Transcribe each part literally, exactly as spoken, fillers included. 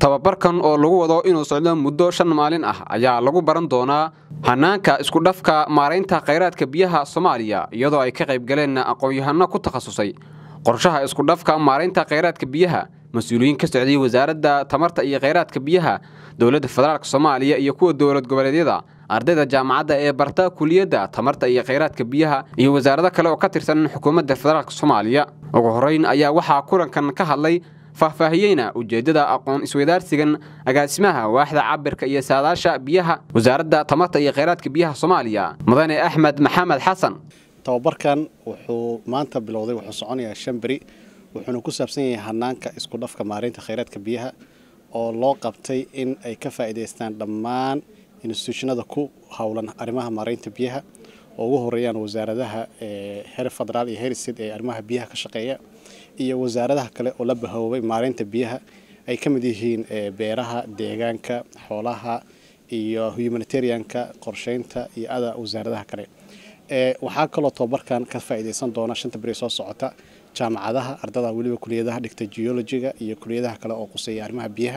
tababarkan oo lagu wado inuu socdo muddo shan maalin ah ayaa lagu baran doonaa hanaanka isku dhafka maareynta kheyraadka biyaha Soomaaliya iyadoo ay ka qayb galeen aqoon-yahano ku takhasusay qorshaha isku dhafka maareynta kheyraadka biyaha mas'uuliyiin ka socday wasaaradda tamarta iyo kheyraadka biyaha dawladda federaalka Soomaaliya iyo kuwa dawlad goboleedyada ardayda jaamacadda ee barta kuliyadda tamarta iyo kheyraadka biyaha iyo wasaaradda kale oo ka tirsan xukuumadda federaalka Soomaaliya ugu horeyn ayaa waxa kulankan ka hadlay faahfaahiyayna ujeedada aqoon isweydaarsigan agaasimaha waaxda cabirka iyo saadaasha biyaha wasaaradda tamarta iyo kheyraadka biyaha Soomaaliya mudane Axmed Maxamed Xasan tababarkan wuxuu maanta bilowday wuxuu soconayaa shan bari wuxuuna ku saabsan yahay hanaanka isku dhafka maareynta kheyraadka biyaha oo loo qabtay in ay ka faa'iideystaan dhammaan institutionada ku hawlan arrimaha maareynta biyaha oo ugu horeeyaan wasaaradaha ee heer federaal iyo heer state ee arrimaha biyaha ka shaqeeya iyo wasaaradaha kale oo la bahoobay maareynta biyaha ay ka mid yihiin beeraha deegaanka xoolaha iyo humanitarianka qorsheynta iyo ada wasaaradaha kale ee waxa kale oo tababarkan ka faa'iideysan doona shanta bari soo socota jaamacadaha ardada waliba kuliyadaha dhigta geologiga iyo kuliyadaha kale oo quseeya arrimaha biyaha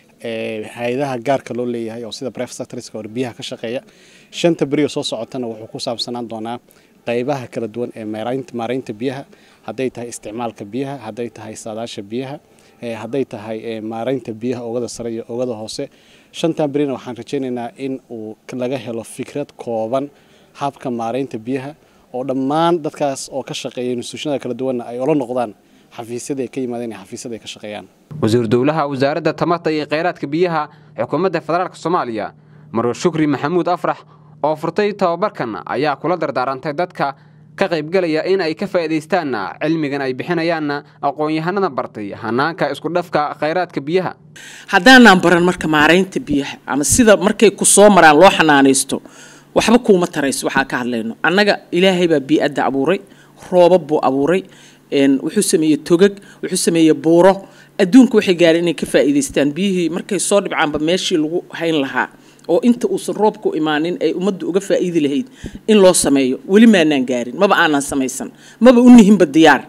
ee hay'adaha gaarka loo leeyahay oo sida private sector oo biyaha ka shaqeeya shanta bari soo socotana wuxuu ku saabsanaan doonaa qaybaha kala duwan ee maareynta maareynta biyaha haday tahay isticmaalka biyaha haday tahay saadaasha biyaha ee haday tahay maareynta biyaha oogada sare iyo oogada hoose shanta barina waxaan rajaynaynaa in uu laga helo fikrad kooban habka maareynta biyaha oo dhammaan dadkaas oo ka shaqeeya institutionada kala duwan ay ula noqdaan xafiisyada ay ka yimaadeen xafiisyada ay ka shaqeeyaan wasiir dawlaha wasaaradda tamarta iyo kheyraadka biyaha xukuumadda federaalka Soomaaliya Marwo Shukri Maxamuud Afrax oo furtay tababarkan ayaa kula dardaarantay dadka ka qayb galaya in ay ka faa'iideystaan cilmigan ay bixinayaan aqoon-yahanada bartay hanaanka isku dhafka kheyraadka biyaha haddaan baran marka maareynta biyaha ama sida markay ku soo maraan loo xanaaneysto waxba kuma tarayso waxa ka hadlayno annaga ilaahay baa bi'ada abuuray roobab buu abuuray een wuxuu sameeyay togag wuxuu sameeyay buuro adduunka waxay gaareen inay ka faa'iideystaan biyihii markay soo dhibcaanba meeshii lagu hayn lahaa oo inta uusan roobku imaanin ay ummaddu uga faa'iidi lahayd in loo sameeyo wali maanaan gaarin maba aanan samaysan maba u nihinba diyaar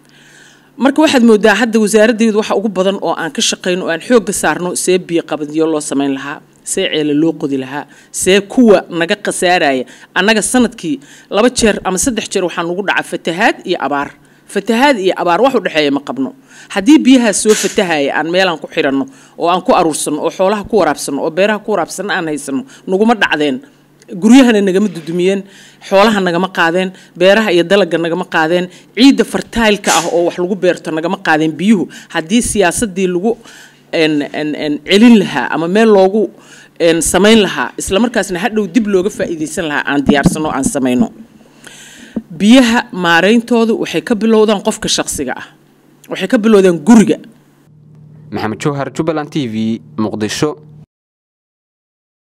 marka waxaad moodaa hadda wasaaraddeedu waxa ugu badan oo aan ka shaqeyno oo aan xoog saarno see biyo qabadiyo loo sameyn lahaa see ceele loo qodi lahaa see kuwa naga qasaaraya annaga sanadkii laba jeer ama saddex jeer waxaan ugu dhacay fatahaad iyo abaar fatahaad iyo abaar wax u dhaxeeya ma qabno hadii biyaha soo fatahaya aan meelan ku xirano oo aan ku aruursano oo xoolaha ku waraabsano oo beeraha ku waraabsano aan haysano naguma dhacdeen guryahana nagama dudumiyeen xoolaha nagama qaadeen beeraha iyo dalagga nagama qaadeen ciida fertile-ka ah oo wax lagu beerto nagama qaadeen biyuhu hadii siyaasadii lagu en en en celin lahaa ama meel loogu en sameyn lahaa isla markaasna hadhow dib looga faa'iideysan lahaa aan diyaarsano aan sameyno biyaha maareyntoodu waxay ka bilowdaan qofka shakhsiga ah waxay ka bilowdaan guriga Maxamed Jawhar Jubaland T V Muqdisho.